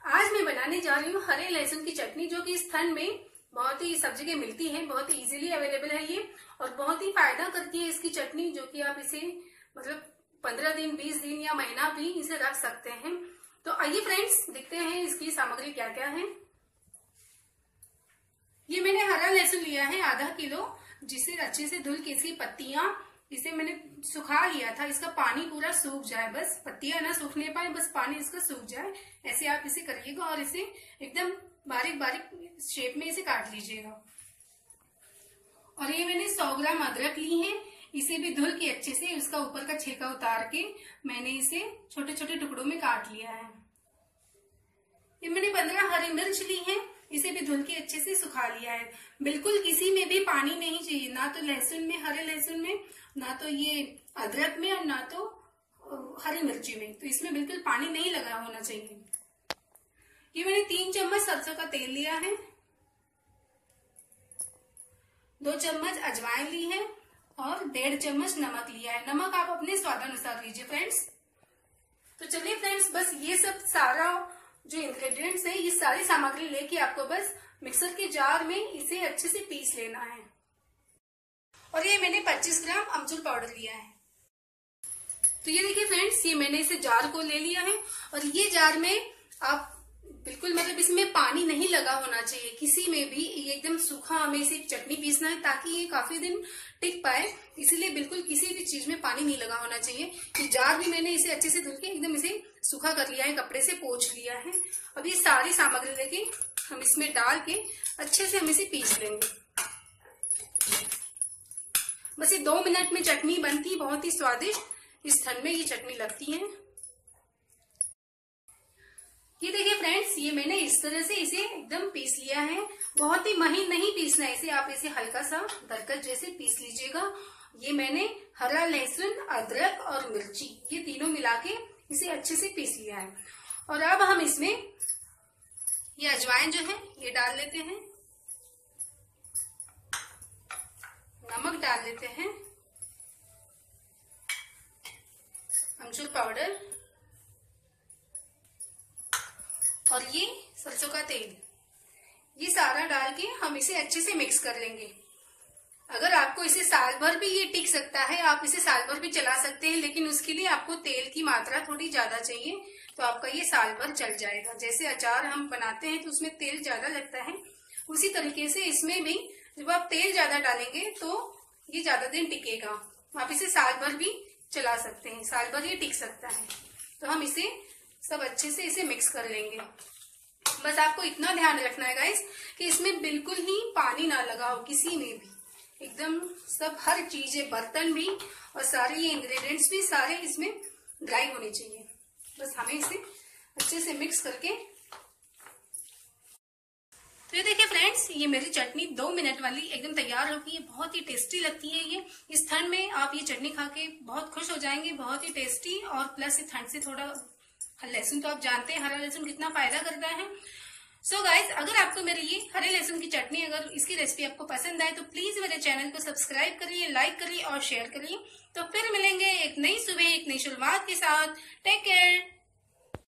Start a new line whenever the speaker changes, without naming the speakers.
आज मैं बनाने जा रही हूँ हरे लहसुन की चटनी, जो कि इस ठंड में बहुत ही सब जगह मिलती है, बहुत ही इजीली अवेलेबल है ये और बहुत ही फायदा करती है इसकी चटनी, जो कि आप इसे मतलब 15 दिन 20 दिन या महीना भी इसे रख सकते हैं। तो आइए फ्रेंड्स देखते हैं इसकी सामग्री क्या क्या है। ये मैंने हरा लहसुन लिया है आधा किलो, जिसे अच्छे से धुल के इसकी पत्तियां इसे मैंने सुखा लिया था। इसका पानी पूरा सूख जाए, बस पत्तियां ना सूखने पाए, बस पानी इसका सूख जाए, ऐसे आप इसे करिएगा और इसे एकदम बारीक बारीक शेप में इसे काट लीजिएगा। और ये मैंने 100 ग्राम अदरक ली है, इसे भी धुल के अच्छे से उसका ऊपर का छिलका उतार के मैंने इसे छोटे छोटे टुकड़ों में काट लिया है। ये मैंने 15 हरी मिर्च ली है, इसे भी धुल के अच्छे से सुखा लिया है। बिल्कुल किसी में भी पानी नहीं चाहिए, ना तो लहसुन में, हरे लहसुन में, ना तो ये अदरक में और ना तो हरी मिर्ची में, तो इसमें बिल्कुल पानी नहीं लगा होना चाहिए। ये मैंने 3 चम्मच सरसों का तेल लिया है, 2 चम्मच अजवाइन ली है और 1.5 चम्मच नमक लिया है। नमक आप अपने स्वादानुसार लीजिए फ्रेंड्स। तो चलिए फ्रेंड्स, बस ये सब सारा जो इंग्रेडिएंट्स है, ये सारी सामग्री लेके आपको बस मिक्सर के जार में इसे अच्छे से पीस लेना है। और ये मैंने 25 ग्राम अमचूर पाउडर लिया है। तो ये देखिए फ्रेंड्स, ये मैंने इसे जार को ले लिया है और ये जार में आप बिल्कुल मतलब इसमें पानी नहीं लगा होना चाहिए किसी में भी, ये एकदम सूखा हमें इसे चटनी पीसना है ताकि ये काफी दिन टिक पाए, इसीलिए बिल्कुल किसी भी चीज में पानी नहीं लगा होना चाहिए। कि जार भी मैंने इसे अच्छे से धुल के एकदम इसे सूखा कर लिया है, कपड़े से पोंछ लिया है। अब ये सारी सामग्री लेके हम इसमें डाल के अच्छे से हम इसे पीस लेंगे। बस ये 2 मिनट में चटनी बनती, बहुत ही स्वादिष्ट इस ठंड में ये चटनी लगती है। ये देखिए फ्रेंड्स, ये मैंने इस तरह से इसे एकदम पीस लिया है। बहुत ही महीन नहीं पीसना है इसे, आप इसे हल्का सा दरकत जैसे पीस लीजिएगा। ये मैंने हरा लहसुन, अदरक और मिर्ची ये तीनों मिला के इसे अच्छे से पीस लिया है। और अब हम इसमें ये अजवाइन जो है ये डाल लेते हैं, नमक डाल लेते हैं, अमचूर पाउडर और ये सरसों का तेल, ये सारा डाल के हम इसे अच्छे से मिक्स कर लेंगे। अगर आपको इसे साल भर भी ये टिक सकता है, आप इसे साल भर भी चला सकते हैं, लेकिन उसके लिए आपको तेल की मात्रा थोड़ी ज्यादा चाहिए, तो आपका ये साल भर चल जाएगा। जैसे अचार हम बनाते हैं तो उसमें तेल ज्यादा लगता है, उसी तरीके से इसमें भी जब आप तेल ज्यादा डालेंगे तो ये ज्यादा दिन टिकेगा। आप इसे साल भर भी चला सकते हैं, साल भर ये टिक सकता है। तो हम इसे सब अच्छे से इसे मिक्स कर लेंगे। बस आपको इतना ध्यान रखना है गाइस कि इसमें बिल्कुल ही पानी ना लगा हो किसी में भी, एकदम सब हर चीज है, बर्तन भी और सारे ये इंग्रेडिएंट्स भी सारे इसमें ड्राई होने चाहिए। बस हमें इसे अच्छे से मिक्स करके, तो ये देखिए फ्रेंड्स, ये मेरी चटनी 2 मिनट वाली एकदम तैयार होगी। ये बहुत ही टेस्टी लगती है। ये इस ठंड में आप ये चटनी खा के बहुत खुश हो जाएंगे, बहुत ही टेस्टी। और प्लस ये ठंड से थोड़ा, लहसुन तो आप जानते हैं हरा लहसुन कितना फायदा करता है। सो गाइज, अगर आपको मेरी ये हरे लहसुन की चटनी, अगर इसकी रेसिपी आपको पसंद आए तो प्लीज मेरे चैनल को सब्सक्राइब करिए, लाइक करिए और शेयर करिए। तो फिर मिलेंगे एक नई सुबह, एक नई शुरुआत के साथ। Take care.